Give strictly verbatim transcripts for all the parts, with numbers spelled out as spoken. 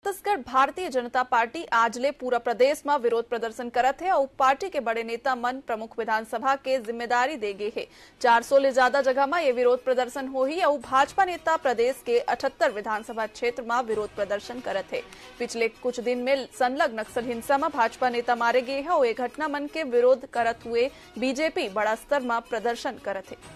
Chhattisgarh Bharatiya Janata party आजले पूरा प्रदेश में विरोध प्रदर्शन करत है और पार्टी के बड़े नेता मन प्रमुख विधानसभा के जिम्मेदारी दे गए है। चार सौ ले ज्यादा जगह में ये विरोध प्रदर्शन हो ही और भाजपा नेता प्रदेश के अठहत्तर विधानसभा क्षेत्र में विरोध प्रदर्शन करत है। पिछले कुछ दिन में संलग्न नक्सल हिंसा में भाजपा नेता मारे गए है और ये घटना मन के विरोध करत हुए बीजेपी बड़ा स्तर में प्रदर्शन करत है।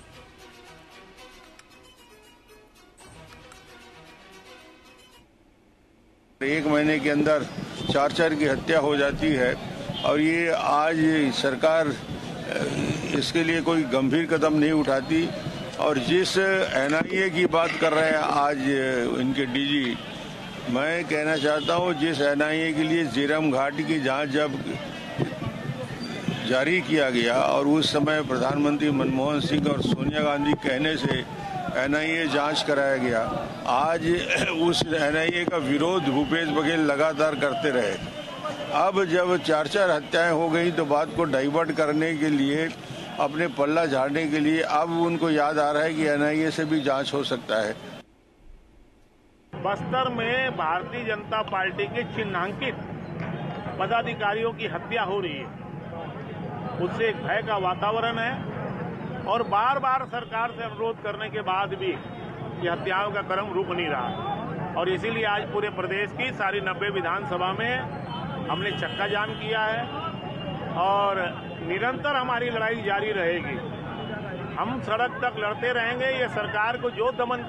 एक महीने के अंदर चार चार की हत्या हो जाती है और ये आज सरकार इसके लिए कोई गंभीर कदम नहीं उठाती। और जिस एन आई ए की बात कर रहे हैं आज इनके डी जी, मैं कहना चाहता हूं जिस एन आई ए के लिए झीरम घाट की जांच जब जारी किया गया और उस समय प्रधानमंत्री मनमोहन सिंह और सोनिया गांधी कहने से एन आई ए जांच कराया गया, आज उस एन आई ए का विरोध भूपेश बघेल लगातार करते रहे। अब जब चार चार हत्याएं हो गई तो बात को डाइवर्ट करने के लिए, अपने पल्ला झाड़ने के लिए अब उनको याद आ रहा है कि एन आई ए से भी जांच हो सकता है। बस्तर में भारतीय जनता पार्टी के चिन्हांकित पदाधिकारियों की हत्या हो रही है, उससे एक भय का वातावरण है और बार बार सरकार से अनुरोध करने के बाद भी ये हत्याओं का क्रम रुक नहीं रहा। और इसीलिए आज पूरे प्रदेश की सारी नब्बे विधानसभा में हमने चक्का जाम किया है और निरंतर हमारी लड़ाई जारी रहेगी। हम सड़क तक लड़ते रहेंगे। ये सरकार को जो दमन